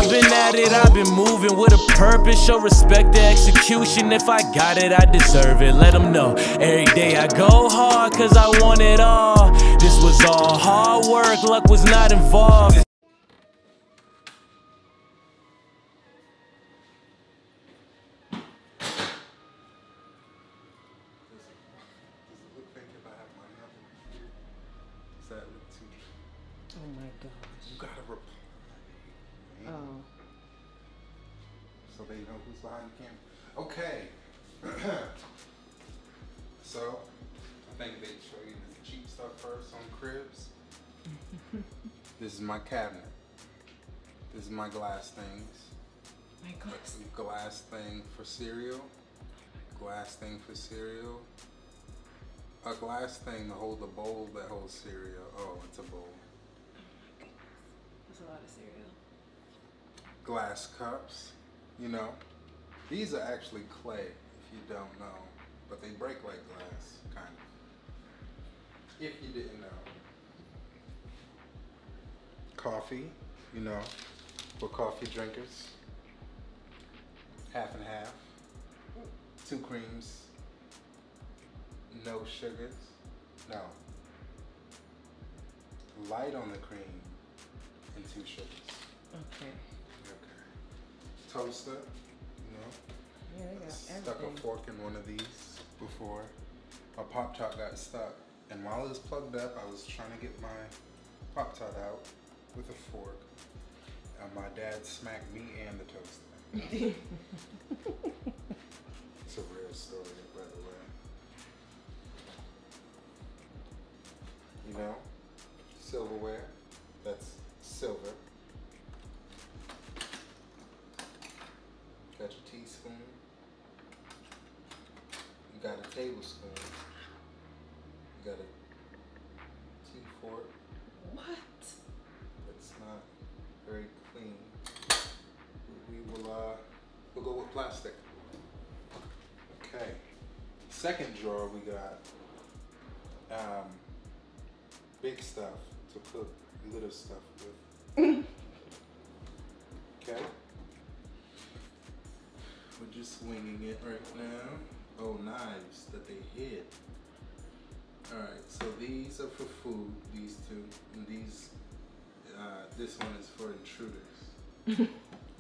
I've been at it, I've been moving with a purpose. Show respect to execution. If I got it, I deserve it. Let them know. Every day I go hard, cause I want it all. This was all hard work, luck was not involved. Oh my gosh. You gotta reply. Oh. So they know who's behind the camera. Okay. So, I think they show you the cheap stuff first on cribs. This is my cabinet. This is my glass things. My glass. Glass thing for cereal. Glass thing for cereal. A glass thing to hold the bowl that holds cereal. Oh, it's a bowl. That's a lot of cereal. Glass cups, you know. These are actually clay, if you don't know. But they break like glass, kind of. If you didn't know. Coffee, you know, for coffee drinkers. Half and half. 2 creams. No sugars. No. Light on the cream and 2 sugars. Okay. Okay. Toaster, you know. Yeah, they got Stuck everything. a fork in one of these before. My Pop-Tart got stuck. And while it was plugged up, I was trying to get my Pop-Tart out with a fork. And my dad smacked me and the toaster. It's a real story, by the way. You know, silverware, that's silver. Got your teaspoon. You got a tablespoon. You got a tea fork. What? That's not very clean. We'll go with plastic. Okay. Second drawer we got big stuff to cook little stuff with. Okay. We're just winging it right now. Oh, knives that they hid. Alright, so these are for food, these 2. And these, this one is for intruders.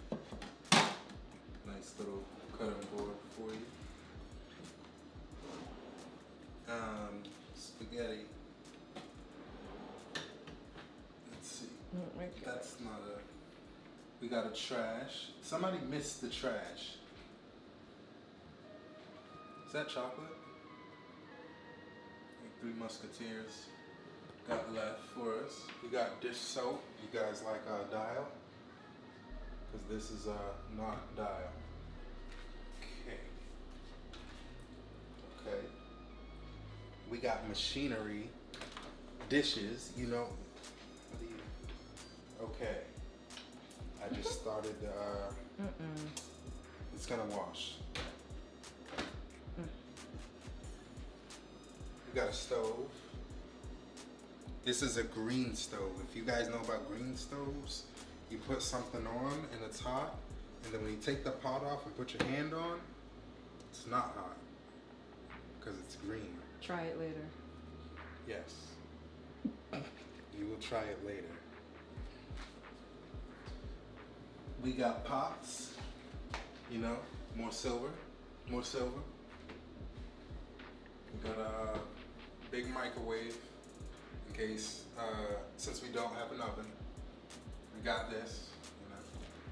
Nice little cutting board for you. Spaghetti. Let's see. Oh my God. That's not a... We got a trash. Somebody missed the trash. Is that chocolate? Like 3 Musketeers got left for us. We got dish soap. You guys like Dial? Because this is not Dial. Okay. Okay. We got machinery, dishes, you know. What do you... Okay. I just started, it's gonna wash. We got a stove. This is a green stove. If you guys know about green stoves, you put something on and it's hot, and then when you take the pot off and put your hand on, it's not hot because it's green. Try it later. Yes. You will try it later. We got pots, you know, more silver, more silver. We got a big microwave in case, since we don't have an oven. We got this, you know.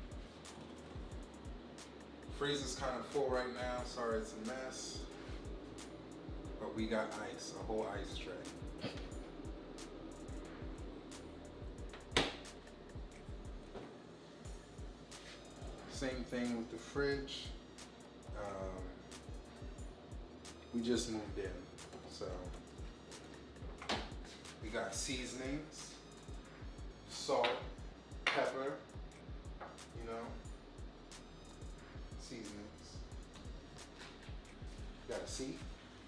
Freezer's kind of full right now, sorry it's a mess. But we got ice, a whole ice tray. Same thing with the fridge. We just moved in, so we got seasonings, salt, pepper, you know, seasonings. Got a seat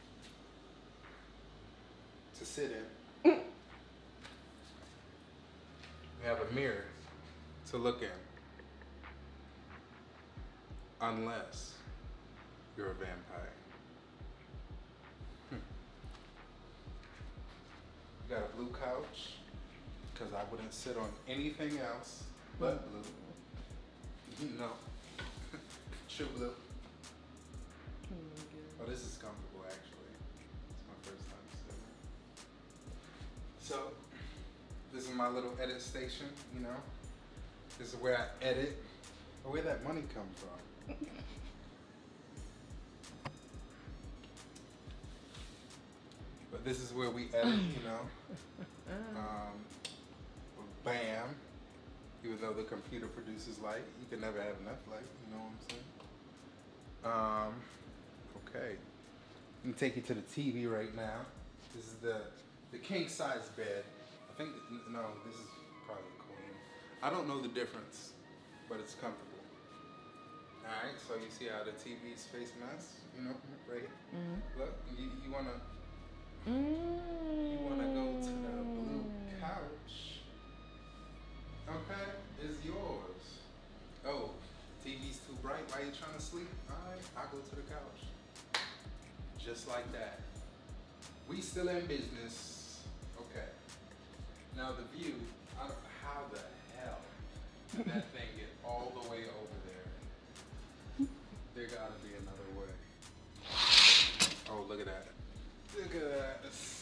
to sit in. We have a mirror to look in. Unless you're a vampire. You got a blue couch, because I wouldn't sit on anything else but blue. You know, true blue. Oh, this is comfortable actually. It's my first time sitting. So, this is my little edit station, you know. This is where I edit. Where'd that money come from? But this is where we edit, you know. Bam. Even though the computer produces light, you can never have enough light, you know what I'm saying? Okay. Let me take you to the TV right now. This is the king size bed. I think, no, this is probably queen. I don't know the difference, but it's comfortable. Alright, so you see how the TV's facing us, you know, right here? Look, you wanna go to the blue couch. Okay, it's yours. Oh, TV's too bright. Why are you trying to sleep? Alright, I'll go to the couch. Just like that. We still in business. Okay. Now the view, how the hell did that thing get all the way over there? There gotta be another way. Oh, look at that. Look at that.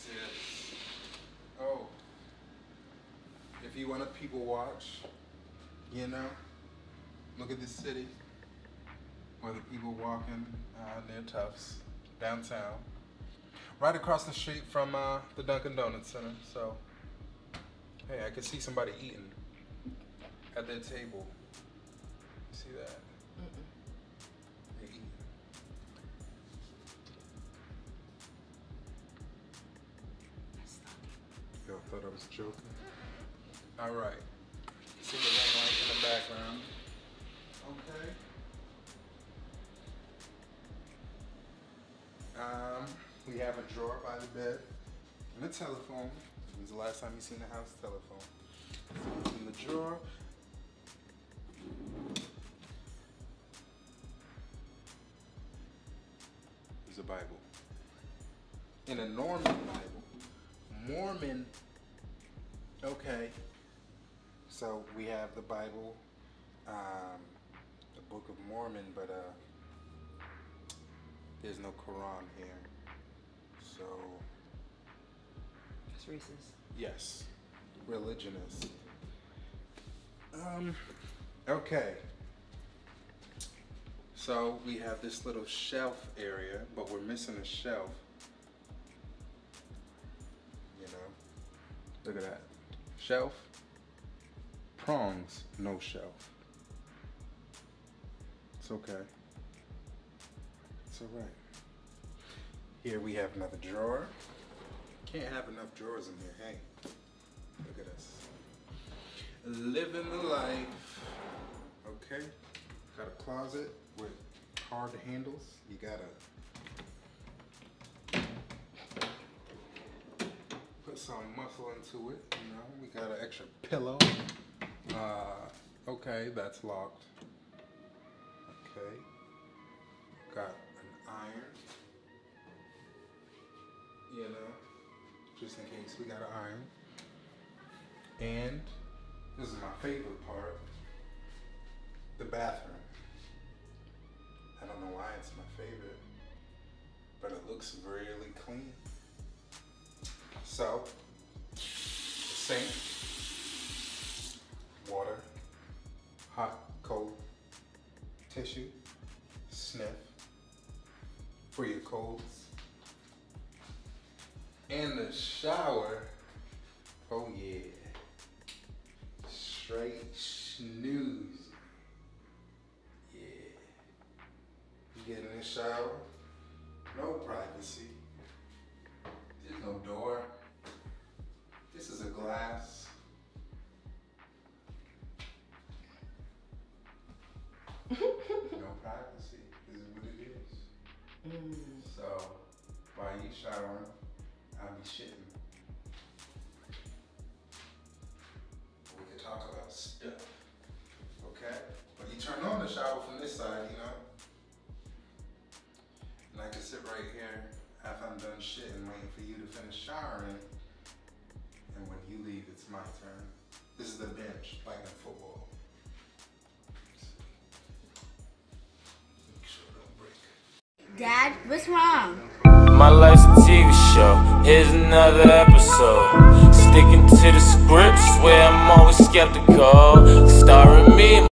Oh. If you want to people watch, you know, look at this city. Where the people walking near Tufts, downtown. Right across the street from the Dunkin' Donuts Center. So, hey, I can see somebody eating at their table. See that? They eating. Yo, I thought I was joking. All right. See the ring light in the background. Okay. We have a drawer by the bed and a telephone. When's the last time you seen the house telephone? So in the drawer. There's a Bible. In a Norman Bible. Mormon. Okay. So we have the Bible, the Book of Mormon, but there's no Quran here. So It's racist. yes, religionist. Okay. So we have this little shelf area, but we're missing a shelf. You know, look at that. Shelf, prongs, no shelf. It's okay. It's all right. Here we have another drawer. Can't have enough drawers in here. Hey, look at us. Living the life. Okay. Got a closet with hard handles. You gotta put some muscle into it, you know. We got an extra pillow. Okay, that's locked. Okay. Got an iron. You know, just in case we got an iron. And this is my favorite part, the bathroom. I don't know why it's my favorite, but it looks really clean. So, sink, water, hot, cold, tissue, sniff for your colds. And the shower, oh yeah, straight snooze. Yeah, you get in the shower, no privacy, there's no door. This is a glass. No privacy, this is what it is. So, while you showering, I'll be shitting. We can talk about stuff, okay? But you turn on the shower from this side, you know? haven't done shit and waiting for you to finish showering. And when you leave, it's my turn. This is the bench, like in football. Make sure it don't break. Dad, what's wrong? My life's a TV show. Here's another episode. Sticking to the script, swear I'm always skeptical. Starring me.